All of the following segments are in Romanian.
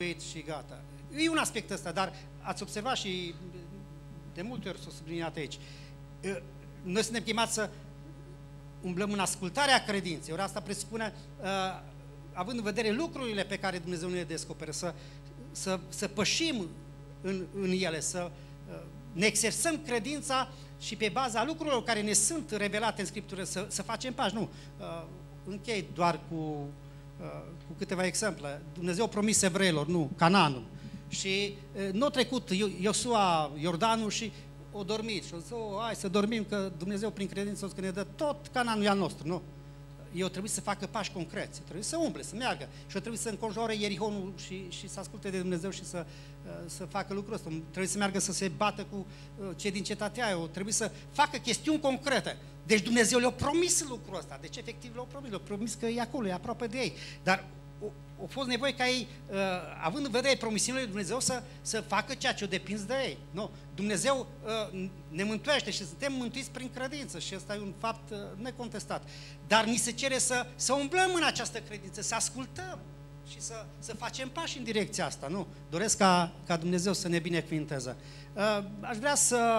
și gata. E un aspect ăsta, dar ați observat și de multe ori s-a subliniat aici. Noi suntem chemați să umblăm în ascultarea credinței. Ori asta presupune, având în vedere lucrurile pe care Dumnezeu ne le descoperă, să pășim în ele, să ne exersăm credința și pe baza lucrurilor care ne sunt revelate în Scriptură să facem pași. Nu, închei doar cu câteva exemple. Dumnezeu a promis evreilor, nu, Canaanul. Și nu a trecut Iosua Iordanul și o dormit. Și a zis, hai să dormim, că Dumnezeu prin credință o să ne dă tot Canaanul e al nostru, nu? Eu trebuie să facă pași concreți, trebuie să umble, să meargă. Și eu trebuie să înconjoare Ierihonul și să asculte de Dumnezeu și să facă lucrul ăsta. Trebuie să meargă să se bată cu cei din cetatea aia. Trebuie să facă chestiuni concrete. Deci Dumnezeu le-a promis lucrul ăsta. Deci efectiv le-a promis că e acolo, e aproape de ei. Dar a fost nevoie ca ei, având în vedere promisiunile lui Dumnezeu, să facă ceea ce o depins de ei. Nu. Dumnezeu ne mântuiește și suntem mântuiți prin credință și ăsta e un fapt necontestat. Dar ni se cere să umblăm în această credință, să ascultăm și să facem pași în direcția asta. Nu. Doresc ca Dumnezeu să ne binecuvinteze. Aș vrea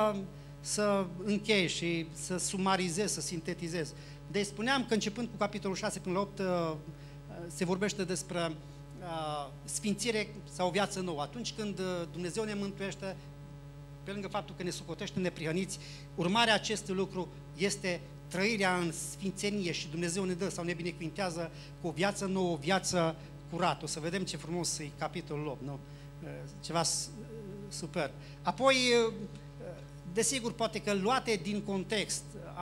să închei și să sumarizez, să sintetizez. Deci spuneam că începând cu capitolul 6 până la 8 se vorbește despre sfințire sau o viață nouă. Atunci când Dumnezeu ne mântuiește, pe lângă faptul că ne socotește neprihăniți, urmarea acestui lucru este trăirea în sfințenie și Dumnezeu ne dă sau ne binecuvintează cu o viață nouă, o viață curată. O să vedem ce frumos e capitolul 8, nu? Ceva super. Apoi, desigur, poate că luate din context,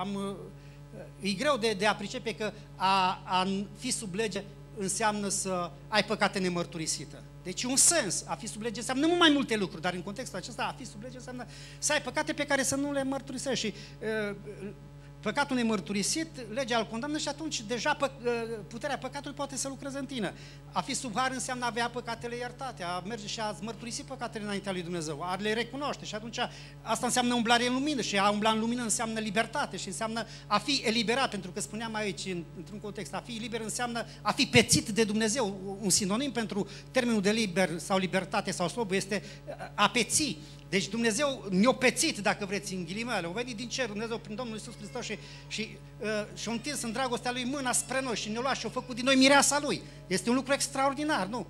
e greu de a pricepe că a fi sub lege înseamnă să ai păcate nemărturisite. Deci un sens, a fi sub lege înseamnă mult mai multe lucruri, dar în contextul acesta a fi sub lege înseamnă să ai păcate pe care să nu le mărturisești. Și păcatul nemărturisit, legea îl condamnă și atunci deja puterea păcatului poate să lucreze în tine. A fi sub har înseamnă a avea păcatele iertate, a merge și a mărturisi păcatele înaintea lui Dumnezeu, a le recunoaște și atunci asta înseamnă umblare în lumină și a umbla în lumină înseamnă libertate și înseamnă a fi eliberat, pentru că spuneam aici, într-un context, a fi liber înseamnă a fi pețit de Dumnezeu. Un sinonim pentru termenul de liber sau libertate sau slobă este a peți. Deci Dumnezeu ne-a pețit, dacă vreți, în ghilimele. O venit din cer Dumnezeu prin Domnul Iisus Hristos și-a întins în dragostea Lui mâna spre noi și ne-a luat și-a făcut din noi mireasa Lui. Este un lucru extraordinar, nu?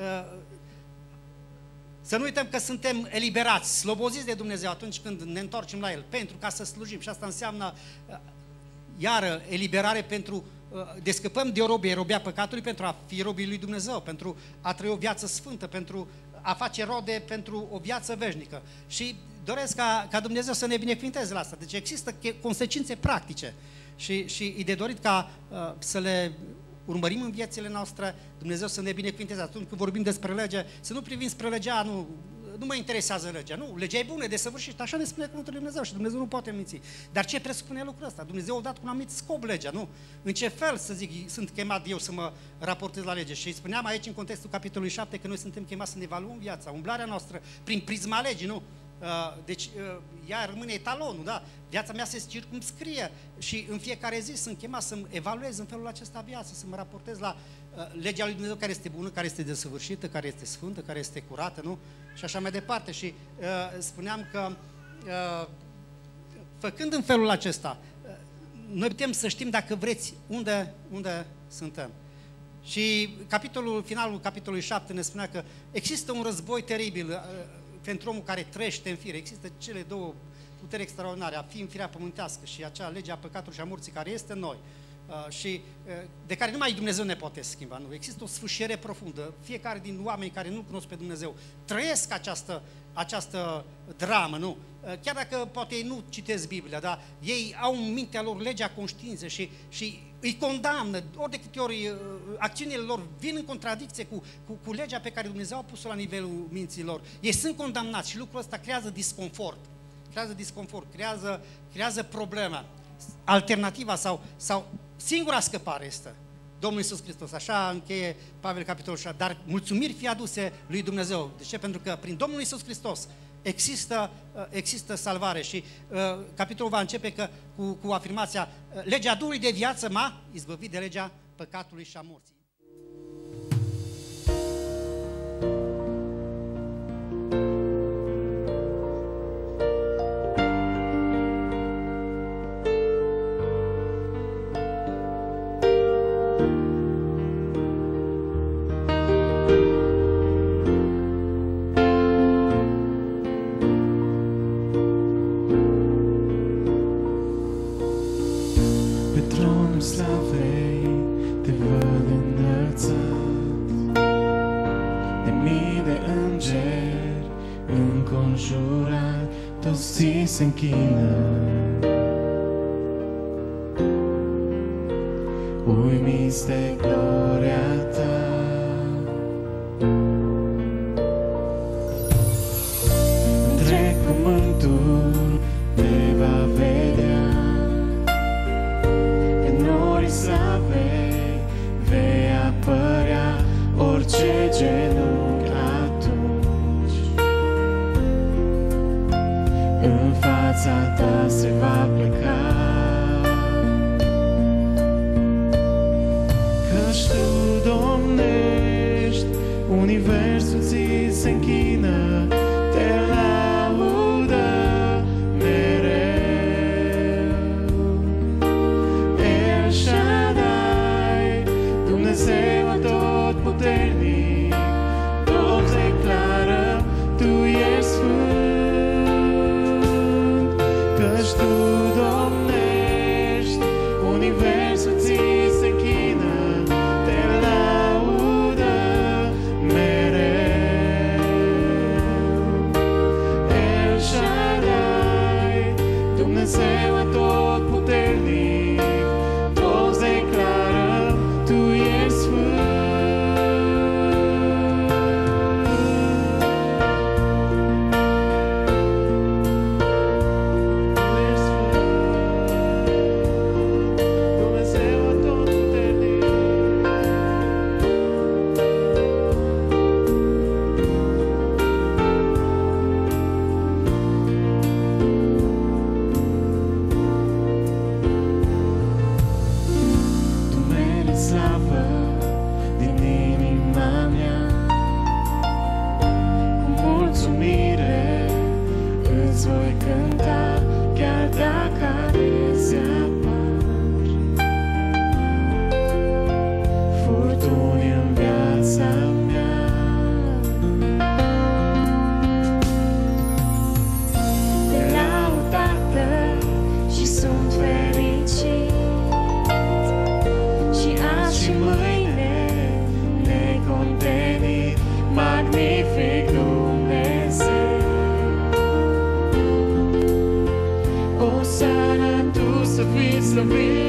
Să nu uităm că suntem eliberați, sloboziți de Dumnezeu atunci când ne întoarcem la El, pentru ca să slujim. Și asta înseamnă, iară, eliberare pentru... Descăpăm de robia păcatului pentru a fi robii lui Dumnezeu, pentru a trăi o viață sfântă, pentru a face rode pentru o viață veșnică. Și doresc ca Dumnezeu să ne binecuvinteze la asta. Deci există consecințe practice și e de dorit ca să le urmărim în viețile noastre, Dumnezeu să ne binecuvinteze. Atunci când vorbim despre lege, să nu privim spre legea, nu mă interesează legea. Nu, legea e bună, desăvârșită, așa ne spune cuvântul lui Dumnezeu și Dumnezeu nu poate minți. Dar ce presupune lucrul ăsta? Dumnezeu a dat cu un anumit scop legea, nu? În ce fel, să zic, sunt chemat eu să mă raportez la lege? Și spuneam aici în contextul capitolului 7 că noi suntem chemați să ne evaluăm viața, umblarea noastră prin prisma legii, nu? Deci ea rămâne etalonul, da? Viața mea se circumscrie și în fiecare zi sunt chemat să-mi evaluez în felul acesta viața, să mă raportez la legea lui Dumnezeu care este bună, care este desăvârșită, care este sfântă, care este curată, nu? Și așa mai departe. Și spuneam că făcând în felul acesta, noi putem să știm, dacă vreți, unde suntem. Și finalul capitolului 7 ne spunea că există un război teribil pentru omul care trăiește în fire. Există cele două puteri extraordinare, a fi în firea pământească și acea lege a păcatului și a morții care este în noi și de care numai Dumnezeu ne poate schimba. Nu? Există o sfâșiere profundă. Fiecare din oamenii care nu-L cunosc pe Dumnezeu trăiesc această dramă, nu? Chiar dacă poate ei nu citesc Biblia, dar ei au în mintea lor legea conștiinței și îi condamnă, ori de câte ori acțiunile lor vin în contradicție cu legea pe care Dumnezeu a pus-o la nivelul minții lor. Ei sunt condamnați și lucrul ăsta creează disconfort. Creează probleme. Alternativa sau singura scăpare este Domnul Iisus Hristos. Așa încheie Pavel capitolul 6. Dar mulțumiri fie aduse lui Dumnezeu. De ce? Pentru că prin Domnul Iisus Hristos există salvare. Și capitolul va începe cu afirmația: legea Duhului de viață m-a izbăvit de legea păcatului și a morții. mii de îngeri înconjurat, toți ți se închină. Uimiți de gloria ta. Întreg pământul te va vedea, pe norii slavei vei apărea, orice genunchi atunci în fața ta se va pleca. Căci tu domnești, universul ți se închină, te laudă mereu. El Shaddai, Dumnezeu atotputernic, toți declară, tu ești sfânt. Căci tu domnești, universul ți se închină, te laudă mereu. El Shaddai, Dumnezeu atotputernic, toți declară, tu ești sfânt. Să fii slăvit.